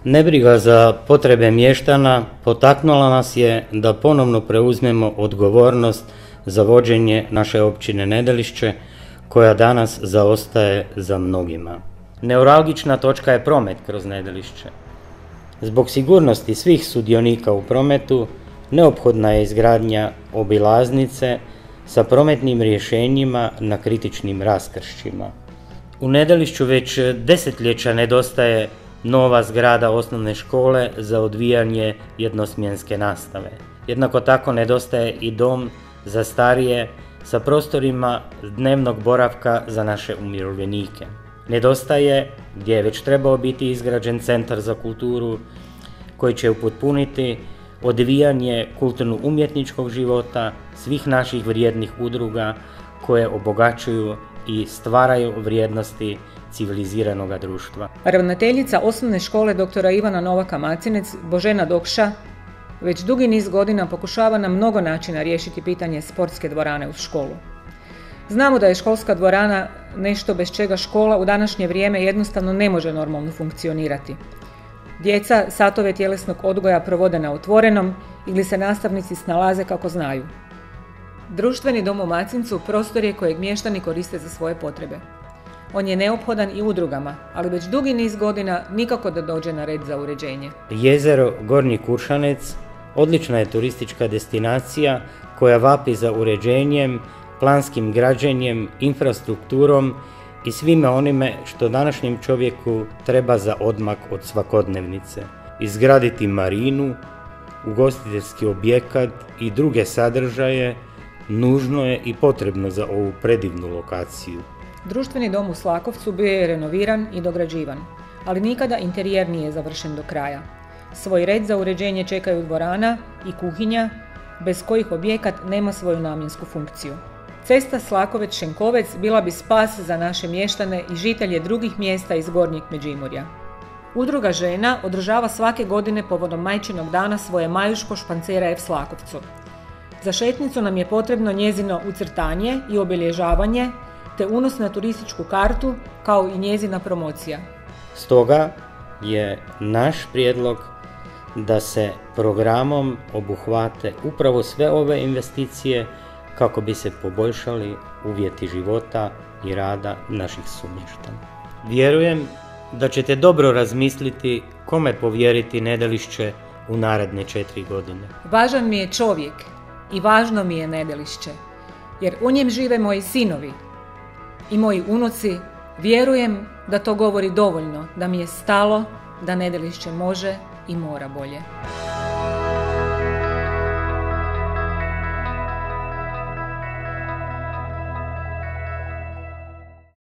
Nebriga za potrebe mještana potaknula nas je da ponovno preuzmemo odgovornost za vođenje naše općine Nedelišće, koja danas zaostaje za mnogima. Neuralgična točka je promet kroz Nedelišće. Zbog sigurnosti svih sudionika u prometu, neophodna je izgradnja obilaznice sa prometnim rješenjima na kritičnim raskršćima. U Nedelišću već desetljeća nedostaje nova zgrada osnovne škole za odvijanje jednosmjenske nastave. Jednako tako nedostaje i dom za starije sa prostorima dnevnog boravka za naše umirovljenike. Nedostaje, gdje je već trebao biti izgrađen centar za kulturu koji će upotpuniti odvijanje kulturno-umjetničkog života svih naših vrijednih udruga koje obogaćuju i stvaraju vrijednosti civiliziranog društva. Ravnateljica osnovne škole dr. Ivana Novaka-Macinec, Božena Dokša, već dugi niz godina pokušava na mnogo načina riješiti pitanje sportske dvorane uz školu. Znamo da je školska dvorana nešto bez čega škola u današnje vrijeme jednostavno ne može normalno funkcionirati. Djeca satove tjelesnog odgoja provode na otvorenom ili se nastavnici snalaze kako znaju. Društveni dom u Macincu prostor je kojeg mještani koriste za svoje potrebe. On je neophodan i udrugama, ali već dugi niz godina nikako da dođe na red za uređenje. Jezero Gornji Kuršanec odlična je turistička destinacija koja vapi za uređenjem, planskim građenjem, infrastrukturom i svime onime što današnjem čovjeku treba za odmak od svakodnevnice. Izgraditi marinu, ugostiteljski objekat i druge sadržaje nužno je i potrebno za ovu predivnu lokaciju. Društveni dom u Slakovcu bio je renoviran i dograđivan, ali nikada interijer nije završen do kraja. Svoj red za uređenje čekaju dvorana i kuhinja, bez kojih objekat nema svoju namjensku funkciju. Cesta Slakovec-Šenkovec bila bi spas za naše mještane i žitelje drugih mjesta iz Gornjeg Međimurja. Udruga žena održava svake godine povodom Majčinog dana svoje Majuško špancera F. Slakovcu. Za šetnicu nam je potrebno njezino ucrtanje i obilježavanje, te unos na turističku kartu, kao i njezina promocija. Stoga je naš prijedlog da se programom obuhvate upravo sve ove investicije kako bi se poboljšali uvjeti života i rada naših sumještana. Vjerujem da ćete dobro razmisliti kome povjeriti Nedelišće u naredne 4 godine. Važan mi je čovjek i važno mi je Nedelišće, jer u njem žive moji sinovi i moji unuci. Vjerujem da to govori dovoljno da mi je stalo da Nedelišće može i mora bolje.